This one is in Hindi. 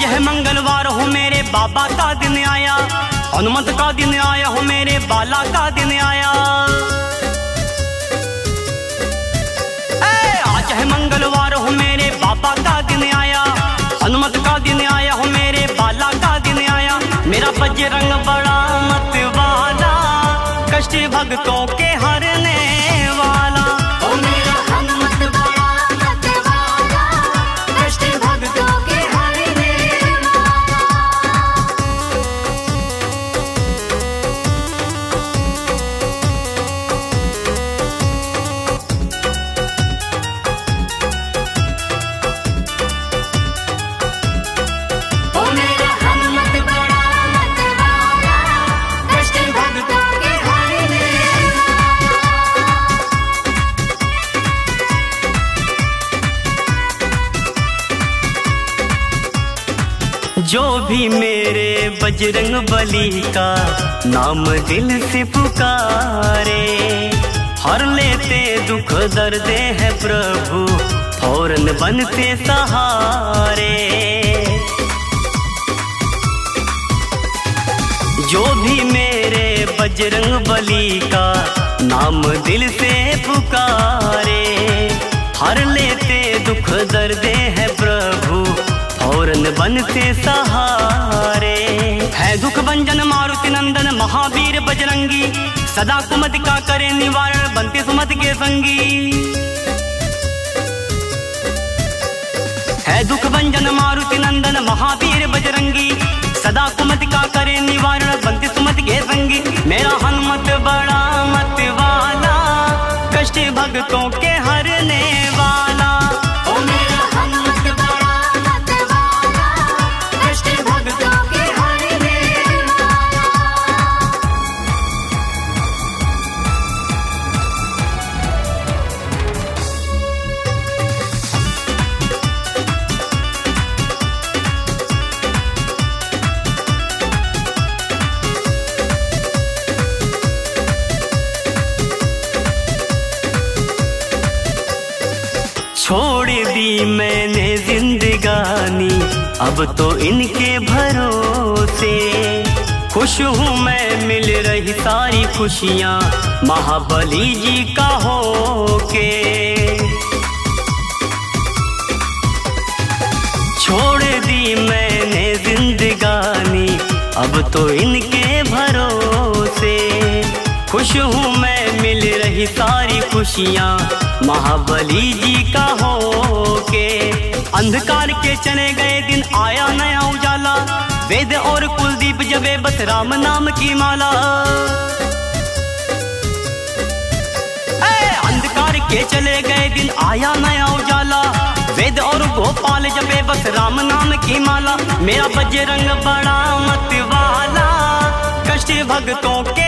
आज है मंगलवार हो मेरे बाबा का दिन आया, हनुमत का दिन आया हो मेरे बाला का दिन आया। आज है मंगलवार हो मेरे बाबा का दिन आया, हनुमत का दिन आया हो मेरे बाला का दिन आया। मेरा बजरंग बड़ा मत वाला, कष्ट भक्तों के हरने वाला। ओ मेरा हनुमत बड़ा मत वाला, कष्ट भक्तों के हरने वाला। ओ मेरा हनुमत बड़ा मत वाला, कष्ट भक्तों के हरने वाला। जो भी मेरे बजरंग बली का नाम दिल से पुकारे, हर लेते दुख दर्द है प्रभु, फौरन बनते सहारे। जो भी मेरे बजरंग बली का नाम दिल से पुकारे, हर लेते दुख दर्द है प्रभु, फौरन बनते सहारे। है दुख भंजन मारुति नंदन महावीर बजरंगी, सदा कुमति का करे निवारण, बनते सुमति के संगी। है दुख भंजन मारुति नंदन महावीर बजरंगी, सदा कुमति का करे निवारण, बनते सुमति के संगी। मेरा हनुमत बड़ा मत वाला, कष्ट भक्तों के हरने वाला। ओ मेरा हनुमत बड़ा मत वाला, कष्ट भक्तों के हरने वाला। छोड़ दी मैंने जिंदगानी, अब तो इनके भरोसे। खुश हूँ मैं मिल रही सारी खुशियाँ, महाबली जी का होके। छोड़ दी मैंने जिंदगानी, अब तो इनके भरोसे। खुश हूँ मैं मिल रही सारी खुशियाँ, महाबली जी का होके। अंधकार के चले गए दिन आया नया उजाला, वेद और कुलदीप जबे बस राम नाम की माला। अंधकार के चले गए दिन आया नया उजाला, वेद और गोपाल जबे बस राम नाम की माला। मेरा बजरंग बड़ा मत वाला, कष्ट भक्तों के